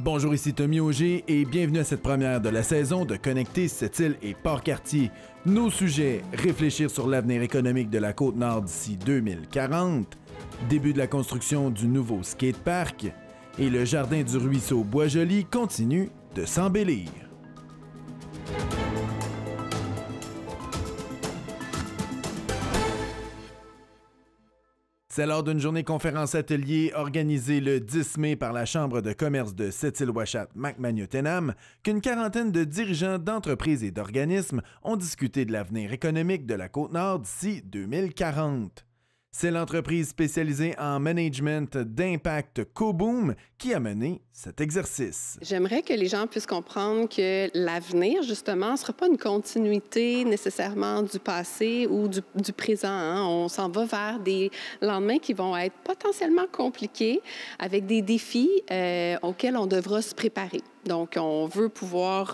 Bonjour, ici Tommy Auger et bienvenue à cette première de la saison de Connecter Sept-Îles et Port-Cartier. Nos sujets, réfléchir sur l'avenir économique de la Côte-Nord d'ici 2040, début de la construction du nouveau skatepark et le jardin du ruisseau Bois-Joli continue de s'embellir. C'est lors d'une journée conférence-atelier organisée le 10 mai par la Chambre de commerce de Sept-Îles-Ouachata-Macmagnotenam qu'une quarantaine de dirigeants d'entreprises et d'organismes ont discuté de l'avenir économique de la Côte-Nord d'ici 2040. C'est l'entreprise spécialisée en management d'impact CoBoom qui a mené cet exercice. J'aimerais que les gens puissent comprendre que l'avenir, justement, ne sera pas une continuité nécessairement du passé ou du présent. Hein. On s'en va vers des lendemains qui vont être potentiellement compliqués avec des défis auxquels on devra se préparer. Donc, on veut pouvoir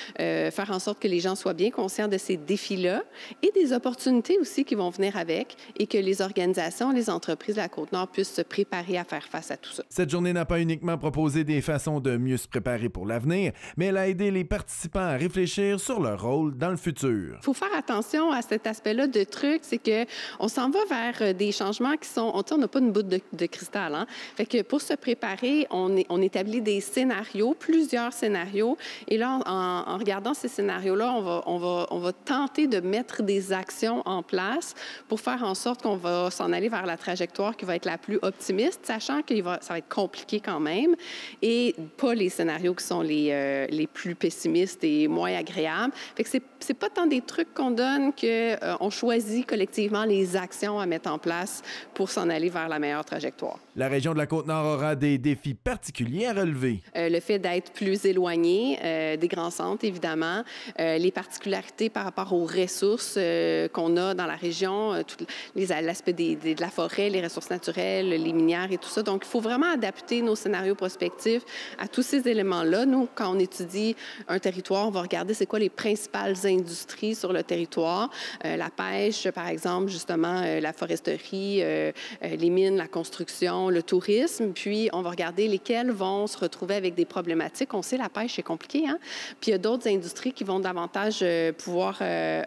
faire en sorte que les gens soient bien conscients de ces défis-là et des opportunités aussi qui vont venir avec et que les organisations, les entreprises de la Côte-Nord puissent se préparer à faire face à tout ça. Cette journée n'a pas uniquement proposé des façons de mieux se préparer pour l'avenir, mais elle a aidé les participants à réfléchir sur leur rôle dans le futur. Il faut faire attention à cet aspect-là de truc, c'est qu'on s'en va vers des changements qui sont... On n'a pas une boule de cristal. Hein? Fait que pour se préparer, on établit des scénarios, plusieurs scénarios. Et là, en regardant ces scénarios-là, on va tenter de mettre des actions en place pour faire en sorte qu'on va s'en aller vers la trajectoire qui va être la plus optimiste, sachant que ça va être compliqué quand même, et pas les scénarios qui sont les plus pessimistes et moins agréables. Fait que c'est pas tant des trucs qu'on donne qu'on choisit collectivement les actions à mettre en place pour s'en aller vers la meilleure trajectoire. La région de la Côte-Nord aura des défis particuliers à relever. Le fait d'être plus éloigné des grands centres, évidemment, les particularités par rapport aux ressources qu'on a dans la région, l'aspect de la forêt, les ressources naturelles, les minières et tout ça. Donc, il faut vraiment adapter nos scénarios prospectifs à tous ces éléments-là. Nous, quand on étudie un territoire, on va regarder c'est quoi les principales industries sur le territoire. La pêche, par exemple, justement, la foresterie, les mines, la construction, le tourisme. Puis, on va regarder lesquelles vont se retrouver avec des problématiques. On sait, la pêche, c'est compliqué, hein? Puis, il y a d'autres industries qui vont davantage pouvoir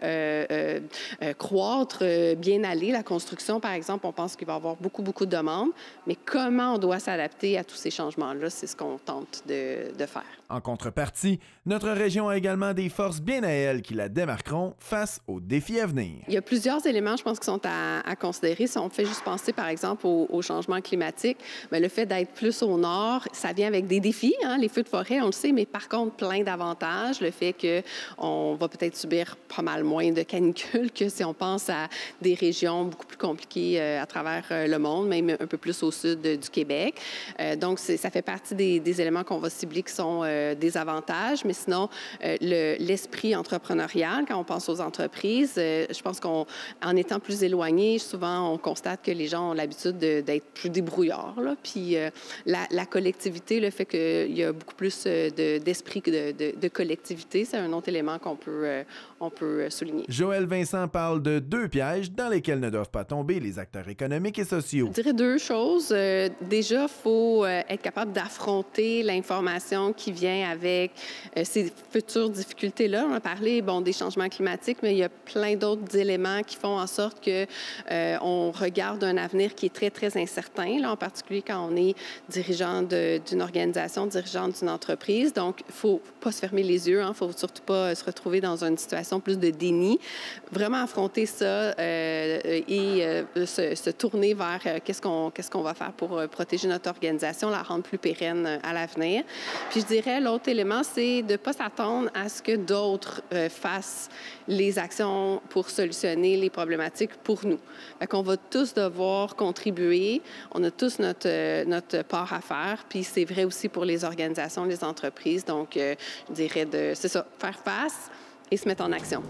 croître, bien aller. La construction, par exemple, on pense qu'il va y avoir beaucoup de demandes. Mais comment on doit s'adapter à tous ces changements-là, c'est ce qu'on tente de faire. En contrepartie, notre région a également des forces bien à elle qui la démarqueront face aux défis à venir. Il y a plusieurs éléments, je pense, qui sont à considérer. Si on fait juste penser, par exemple, au changement climatique, bien, le fait d'être plus au nord, ça vient avec des défis. Hein? Les feux de forêt, on le sait, mais par contre, plein d'avantages. Le fait qu'on va peut-être subir pas mal moins de canicules que si on pense à des régions beaucoup plus compliquées à travers le monde, même un peu plus au sud du Québec. Donc, ça fait partie des éléments qu'on va cibler qui sont des avantages. Mais sinon, l'esprit entrepreneurial, quand on pense aux entreprises, je pense qu'en étant plus éloigné, souvent, on constate que les gens ont l'habitude d'être plus débrouillards. Là. Puis la collectivité, le fait qu'il y a beaucoup plus d'esprit de collectivité, c'est un autre élément qu'on peut souligner. Joël Vincent parle de deux pièges dans lesquels ne doivent pas tomber les acteurs économiques et sociaux. Je dirais deux choses. Déjà, il faut être capable d'affronter l'information qui vient avec ces futures difficultés-là. On a parlé des changements climatiques, mais il y a plein d'autres éléments qui font en sorte qu'on regarde un avenir qui est très, très incertain, là, en particulier quand on est dirigeant d'une organisation, dirigeant d'une entreprise. Donc, il ne faut pas se fermer les yeux. Il ne faut surtout pas se retrouver dans une situation plus de déni. Vraiment affronter ça et se tourner vers qu'est-ce qu'on va faire pour protéger notre organisation, la rendre plus pérenne à l'avenir. Puis, je dirais, l'autre élément, c'est de ne pas s'attendre à ce que d'autres fassent les actions pour solutionner les problématiques pour nous. Fait qu'on va tous devoir contribuer. On a tous notre part à faire. Puis c'est vrai aussi pour les organisations, les entreprises. Donc, je dirais c'est ça, faire face et se mettre en action.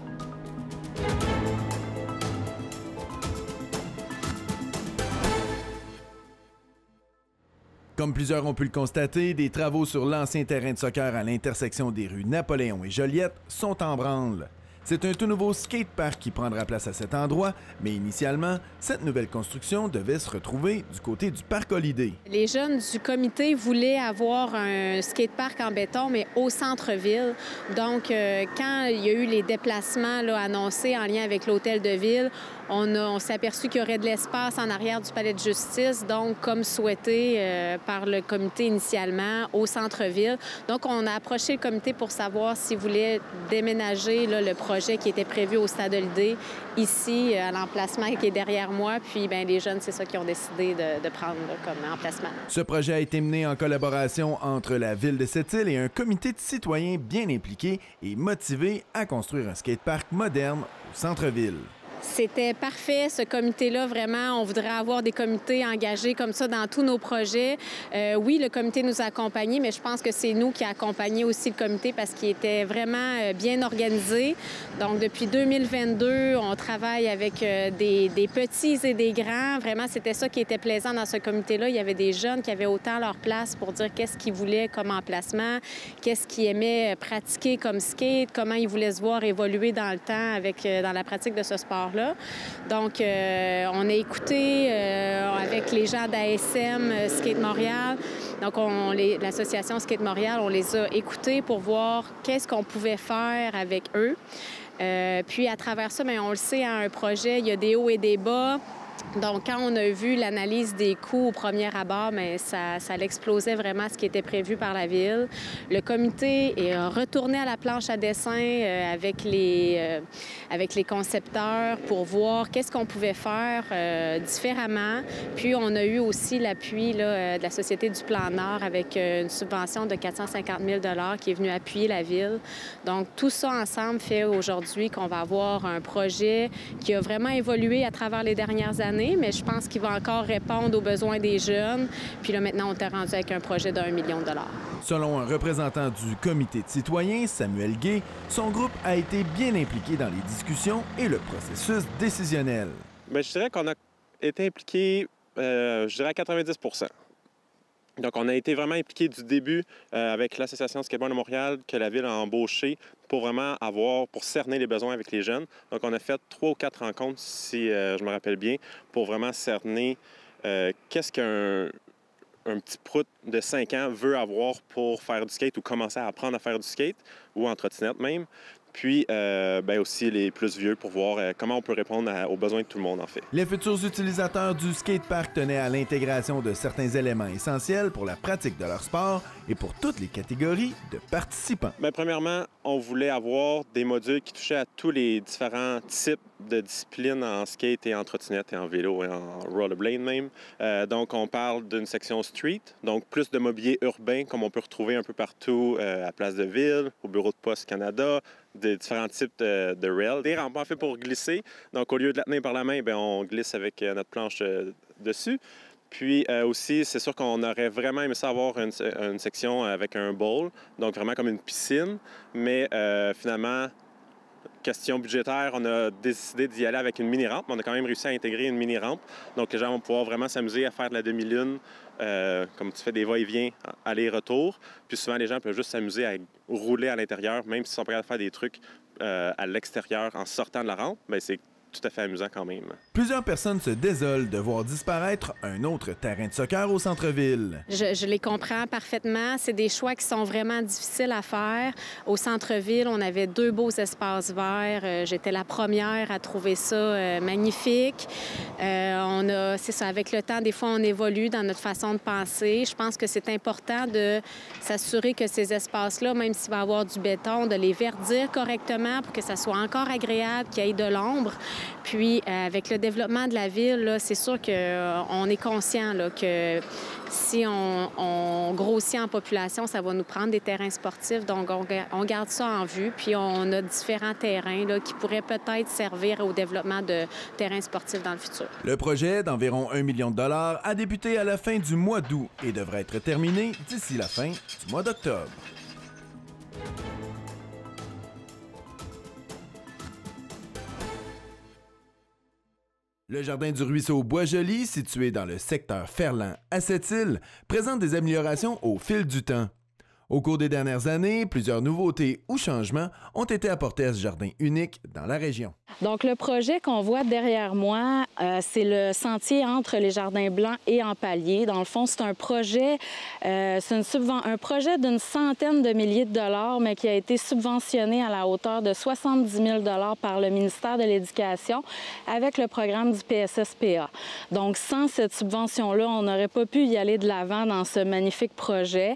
Comme plusieurs ont pu le constater, des travaux sur l'ancien terrain de soccer à l'intersection des rues Napoléon et Joliette sont en branle. C'est un tout nouveau skatepark qui prendra place à cet endroit, mais initialement, cette nouvelle construction devait se retrouver du côté du parc Holiday. Les jeunes du comité voulaient avoir un skatepark en béton, mais au centre-ville. Donc, quand il y a eu les déplacements là, annoncés en lien avec l'hôtel de ville, on s'est aperçu qu'il y aurait de l'espace en arrière du palais de justice, donc comme souhaité par le comité initialement, au centre-ville. Donc, on a approché le comité pour savoir s'il voulait déménager là, le projet qui était prévu au stade Holiday, ici, à l'emplacement qui est derrière moi. Puis, bien, les jeunes, c'est ça qu'ils ont décidé de prendre là, comme emplacement. Ce projet a été mené en collaboration entre la ville de Sept-Îles et un comité de citoyens bien impliqués et motivés à construire un skatepark moderne au centre-ville. C'était parfait, ce comité-là, vraiment. On voudrait avoir des comités engagés comme ça dans tous nos projets. Oui, le comité nous a accompagnés, mais je pense que c'est nous qui accompagnons aussi le comité parce qu'il était vraiment bien organisé. Donc, depuis 2022, on travaille avec des petits et des grands. Vraiment, c'était ça qui était plaisant dans ce comité-là. Il y avait des jeunes qui avaient autant leur place pour dire qu'est-ce qu'ils voulaient comme emplacement, qu'est-ce qu'ils aimaient pratiquer comme skate, comment ils voulaient se voir évoluer dans le temps dans la pratique de ce sport. Donc, on a écouté avec les gens d'ASM Skate Montréal. Donc, l'association Skate Montréal, on les a écoutés pour voir qu'est-ce qu'on pouvait faire avec eux. Puis, à travers ça, bien, on le sait, un projet, il y a des hauts et des bas. Donc, quand on a vu l'analyse des coûts au premier abord, bien, ça explosait vraiment ce qui était prévu par la Ville. Le comité est retourné à la planche à dessin avec les concepteurs pour voir qu'est-ce qu'on pouvait faire différemment. Puis, on a eu aussi l'appui de la Société du Plan Nord avec une subvention de 450 000 $ qui est venue appuyer la Ville. Donc, tout ça ensemble fait aujourd'hui qu'on va avoir un projet qui a vraiment évolué à travers les dernières années, mais je pense qu'il va encore répondre aux besoins des jeunes. Puis là, maintenant, on est rendu avec un projet d'1 million de $. Selon un représentant du comité de citoyens, Samuel Gay, son groupe a été bien impliqué dans les discussions et le processus décisionnel. Bien, je dirais qu'on a été impliqué, je dirais à 90 %. Donc, on a été vraiment impliqué du début avec l'Association de skateboard de Montréal que la Ville a embauché pour vraiment pour cerner les besoins avec les jeunes. Donc, on a fait 3 ou 4 rencontres, si je me rappelle bien, pour vraiment cerner qu'est-ce qu'un petit prout de 5 ans veut avoir pour faire du skate ou commencer à apprendre à faire du skate ou en trottinette même. Puis bien aussi les plus vieux pour voir comment on peut répondre aux besoins de tout le monde, en fait. Les futurs utilisateurs du skatepark tenaient à l'intégration de certains éléments essentiels pour la pratique de leur sport et pour toutes les catégories de participants. Bien, premièrement, on voulait avoir des modules qui touchaient à tous les différents types de disciplines en skate et en trottinette et en vélo et en rollerblade même. Donc, on parle d'une section street, donc plus de mobilier urbain comme on peut retrouver un peu partout à Place de Ville, au bureau de Poste Canada, de différents types de rails. Des rampes en fait pour glisser. Donc, au lieu de la tenir par la main, bien, on glisse avec notre planche dessus. Puis aussi, c'est sûr qu'on aurait vraiment aimé ça avoir une section avec un bowl, donc vraiment comme une piscine. Mais finalement, question budgétaire, on a décidé d'y aller avec une mini-rampe. On a quand même réussi à intégrer une mini-rampe. Donc, les gens vont pouvoir vraiment s'amuser à faire de la demi-lune, comme tu fais des va-et-vient, aller-retour. Puis souvent, les gens peuvent juste s'amuser à rouler à l'intérieur, même s'ils sont prêts à faire des trucs à l'extérieur en sortant de la rampe. Bien, c'est tout à fait amusant quand même. Plusieurs personnes se désolent de voir disparaître un autre terrain de soccer au centre-ville. Je les comprends parfaitement. C'est des choix qui sont vraiment difficiles à faire. Au centre-ville, on avait 2 beaux espaces verts. J'étais la première à trouver ça magnifique. C'est ça, avec le temps, des fois, on évolue dans notre façon de penser. Je pense que c'est important de s'assurer que ces espaces-là, même s'il va y avoir du béton, de les verdir correctement pour que ça soit encore agréable, qu'il y ait de l'ombre. Puis, avec le développement de la ville, c'est sûr qu'on est conscient là, que si on grossit en population, ça va nous prendre des terrains sportifs. Donc, on garde ça en vue. Puis, on a différents terrains là, qui pourraient peut-être servir au développement de terrains sportifs dans le futur. Le projet d'environ 1 million de $ a débuté à la fin du mois d'août et devrait être terminé d'ici la fin du mois d'octobre. Le jardin du ruisseau Bois-Joli, situé dans le secteur Ferland à Sept-Îles, présente des améliorations au fil du temps. Au cours des dernières années, plusieurs nouveautés ou changements ont été apportés à ce jardin unique dans la région. Donc, le projet qu'on voit derrière moi, c'est le sentier entre les Jardins Blancs et Empalier. Dans le fond, c'est un projet, un projet d'une centaine de milliers de dollars, mais qui a été subventionné à la hauteur de 70 000 $ par le ministère de l'Éducation avec le programme du PSSPA. Donc, sans cette subvention-là, on n'aurait pas pu y aller de l'avant dans ce magnifique projet.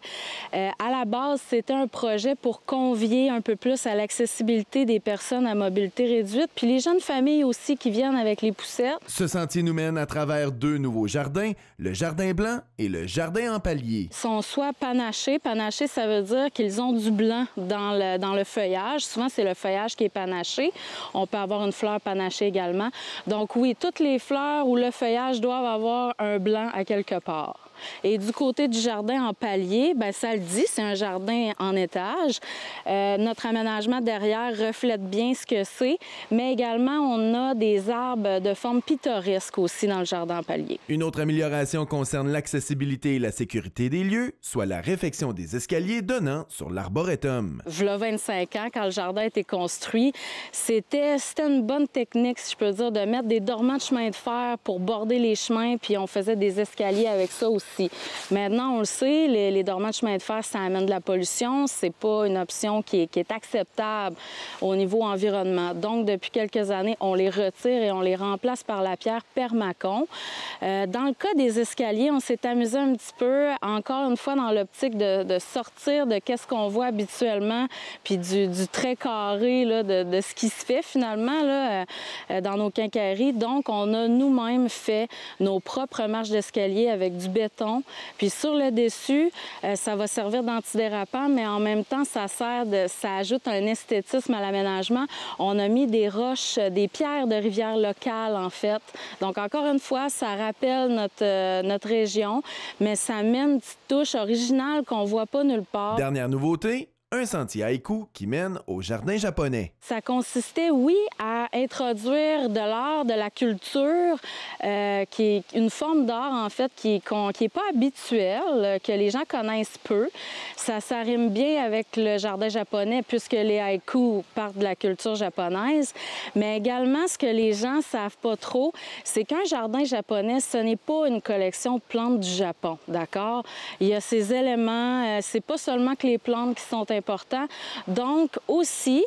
À la base, c'était un projet pour convier un peu plus à l'accessibilité des personnes à mobilité réduite, puis les jeunes familles aussi qui viennent avec les poussettes. Ce sentier nous mène à travers deux nouveaux jardins, le Jardin Blanc et le Jardin Empalier. Ils sont soit panachés. Panachés, ça veut dire qu'ils ont du blanc dans le feuillage. Souvent, c'est le feuillage qui est panaché. On peut avoir une fleur panachée également. Donc oui, toutes les fleurs ou le feuillage doivent avoir un blanc à quelque part. Et du côté du jardin Empalier, bien, ça le dit, c'est un jardin en étage. Notre aménagement derrière reflète bien ce que c'est, mais également, on a des arbres de forme pittoresque aussi dans le jardin Empalier. Une autre amélioration concerne l'accessibilité et la sécurité des lieux, soit la réfection des escaliers donnant sur l'arboretum. V'là 25 ans, quand le jardin a été construit, c'était une bonne technique, si je peux dire, de mettre des dormants de chemin de fer pour border les chemins, puis on faisait des escaliers avec ça aussi. Maintenant, on le sait, les dormants de chemin de fer, ça amène de la pollution. C'est pas une option qui est acceptable au niveau environnement. Donc, depuis quelques années, on les retire et on les remplace par la pierre Permacon. Dans le cas des escaliers, on s'est amusé un petit peu, encore une fois, dans l'optique de sortir de qu'est-ce qu'on voit habituellement, puis du trait carré là, de ce qui se fait finalement là, dans nos quincailleries. Donc, on a nous-mêmes fait nos propres marches d'escalier avec du béton. Puis sur le dessus, ça va servir d'antidérapant, mais en même temps, ça ajoute un esthétisme à l'aménagement. On a mis des roches, des pierres de rivière locale, en fait. Donc, encore une fois, ça rappelle notre région, mais ça met une petite touche originale qu'on ne voit pas nulle part. Dernière nouveauté, un sentier haïku qui mène au jardin japonais. Ça consistait, oui, à introduire de l'art, de la culture, qui est une forme d'art, en fait, qui est pas habituelle, que les gens connaissent peu. Ça rime bien avec le jardin japonais, puisque les haïkus partent de la culture japonaise. Mais également, ce que les gens savent pas trop, c'est qu'un jardin japonais, ce n'est pas une collection de plantes du Japon, d'accord? Il y a ces éléments, c'est pas seulement que les plantes qui sont important. Donc, aussi,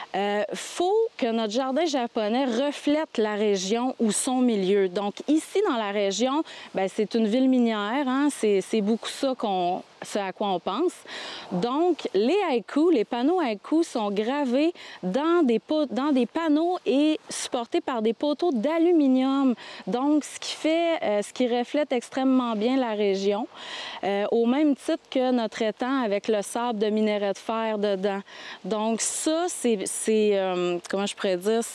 faut que notre jardin japonais reflète la région ou son milieu. Donc, ici, dans la région, bien, c'est une ville minière, hein? C'est beaucoup ça ce à quoi on pense. Donc, les haïkus, les panneaux haïkus sont gravés dans des panneaux et supportés par des poteaux d'aluminium. Donc, ce qui reflète extrêmement bien la région, au même titre que notre étang avec le sable de minerai de fer dedans. Donc, ça, comment je pourrais dire,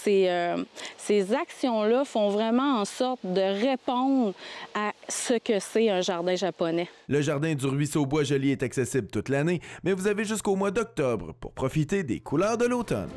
ces actions-là font vraiment en sorte de répondre à ce que c'est un jardin japonais. Le jardin du Ruisseau Bois-Joli est accessible toute l'année, mais vous avez jusqu'au mois d'octobre pour profiter des couleurs de l'automne.